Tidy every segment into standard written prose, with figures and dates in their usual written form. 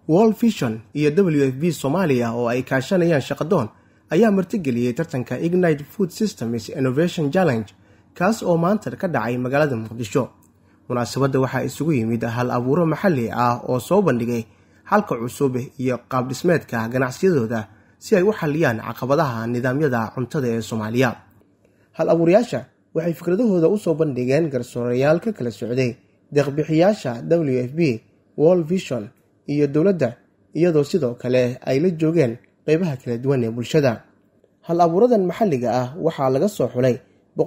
World Vision iyo WFP Soomaaliya oo ay kaashanayaan shaqadoon ayaa martigeliyay tartanka Ignite Food Systems Innovation Challenge kaas oo maanta ka dhacay magaalada Muqdisho. Munaasabadda waxaa isugu yimid hal abuuro maxalli ah oo soo bandhigay halka cusub iyo qaab dhismeedka ganacsiyadooda si ay u xaliyaan caqabadaha nidaamyada cuntada ee Soomaaliya. Hal abuurayaasha waxay fikradahooda u soo bandhigeen garsoorayaal ka kala socday deeq-bixiyaasha WFP, World Vision iyo dawladda, iyadoo sidoo kale ay la joogeen qaybaha kala duwan ee bulshada. Hal abuuradan maxalliga ah waxaa laga soo xulay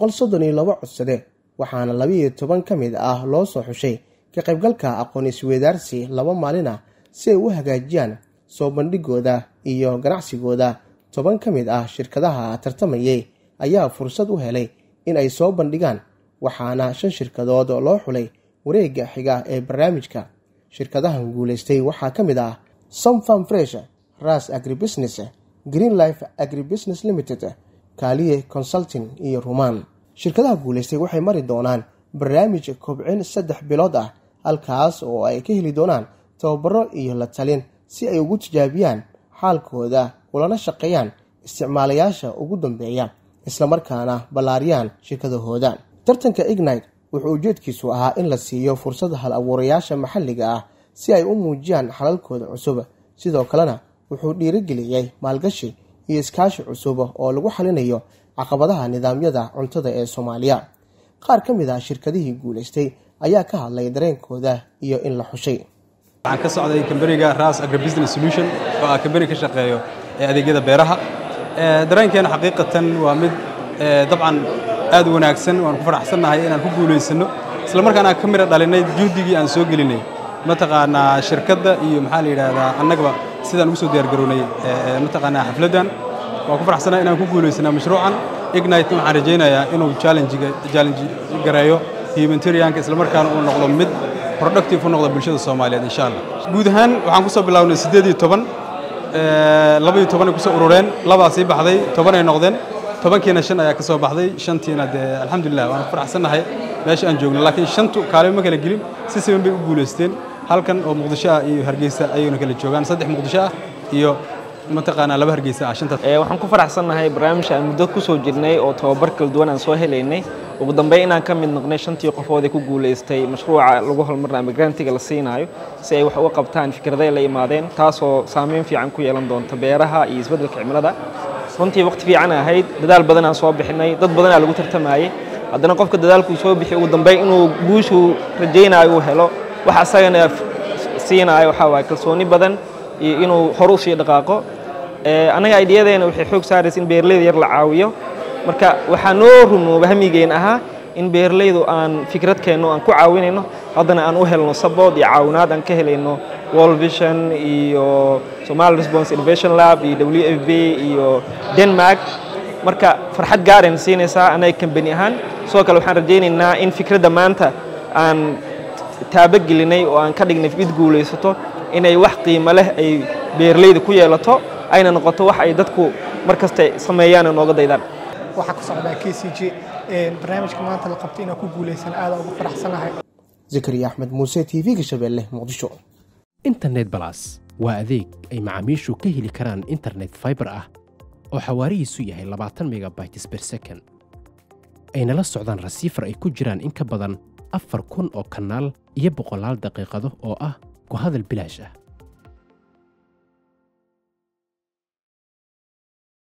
132 codsade, waxaana 12 ka mid ah loo soo xushay ka qaybgalka aqoon isweydaarsi 2 maalin ah si ay u hagaajiyaan soo bandhigooda iyo ganacsigooda. 10 ka mid ah shirkadaha tartamayay ayaa fursad u helay in ay soo bandhigaan, waxaana 5 shirkadood loo xulay wareegga xiga ee barnaamijka. Shirkadahan guuleystay waxaa ka mid ah Some Farm Fresh, Ras Agribusiness, Green Life Agribusiness Limited, Kaliye Consulting iyo Rumaan. Shirkadaha guuleystay waxay mari doonaan barnaamij kobcin 3 bilood ah, halkaas oo ay ka heli doonaan tababaro iyo la talin si ay ugu tijaabiyaan xaalkooda ulana shaqeeyaan isticmaalayaasha ugu dambeeya, isla markaana ballaariyaan shirkadahooda. Tartanka Ignite wuxuu ujeedkiisu ahaa in la siiyo fursad hal abuurayaasha maxalliga ah si ay u muujiyaan xalalkooda cusub, sidoo kalena wuxuu dhiirigeliyay maalgashi iyo iskaashi cusub oo lagu xalinayo caqabadaha nidaamyada cuntada ee Soomaaliya. Qaar ka mid ah shirkadihii guuleystay ayaa ka hadlay dareenkooda iyo in la xushay. waxaan ka socday kambaniga Ras Agribusiness Solution oo ah kambani ka shaqeeyo adeegyada beeraha. dareenkeena xaqiiqatan waa mid dabcan aad u wanaagsan, waan ku faraxsanahay inaan ku guuleysano isla markaana ka mira dhalinay juhdigii aan soo gelinay mataqaana shirkadda iyo maxaa la yiraahdaa annagaba sidaan ugu soo diyaar garoonay mataqaana xafladan. waan ku faraxsanahay inaan ku guuleysano mashruucan Ignite. waxaan rajaynayaa inuu challenge gareeyo humanitarianka isla markaana uu noqdo mid productive u noqdo bulshada Soomaaliyeed insha Allah. guud ahaan waxaan ku soo bilownay 18 12 ku soo urureen, 2 sii baxday, 10 ay noqdeen, 10kiina 5 ayaa ka soo baxday, 5tiina alxamdulillah waan faraxsanahay meesha aan joogno. laakiin 5tu kaalmo ma kala gelin, si siman bay u guuleysteen. halkan oo Muqdisho iyo Hargeysa ayayna kala joogaan, 3 Muqdisho iyo mataqaana 2 Hargeysa ah. 5taas waxaan ku faraxsanahay barnaamijka aan muddo ku soo jirnay oo tababar kala duwan aan soo helaynay. ugu dambeyn inaan ka mid noqnay 5tii qofood ee ku guuleystay mashruuca lagu horumarinayo grantiga la siinayo si ay wax uga qabtaan fikradaha la yimaadeen, taasoo saameyn fiican ku yeelan doonta beeraha iyo isbeddelka cimilada. runtii waqti fiican ahayd, dadaal badan aan soo bixinay, dad badan ayaa lagu tartamayay. haddana qofka dadaalku soo bixi ugu dambeyn inuu guushu rajaynayo uu helo, waxa asagana siinayo waxa waa kalsooni badan iyo inuu hor u sii dhaqaaqo. anaga ideeyadeena waxay xoog saaraysaa in beeraleyda yar la caawiyo. marka waxaa noo rumoobay hamigeen ahaa in beeraleydu aan fikradkeeno aan ku caawinayno, haddana aan u helno support iyo caawinaad aan ka helayno World Vision iyo Somali Response Innovation Lab iyo WFP iyo Denmark. marka farxad gaar ah siinaysaa anaga company ahaan. sidoo kale waxaan rajaynaynaa in fikradda maanta aan taabagelinay oo aan ka dhignay mid guuleysato inay wax qiimo leh ay beeraleyda ku yeelato, ayna noqoto wax ay dadku markasta sameeyaan nooga daydaan. waxa ku socda KCG barnaamijka maanta la qabtay inaan ku guuleysan aad ugu faraxsanahay. Zakariya Axmed Muuse, TV-ga Shabeelle, Muqdisho. Internet Plus waa adeeg ay macaamiishu ka heli karaan internet fiber ah oo xawaarihiisu yahay 20 megabytes per second. ayna la socdaan rasiifar ay ku jiraan in ka badan 4,000 oo kanaal iyo 100 daqiiqado oo ah ku hadal bilaash ah.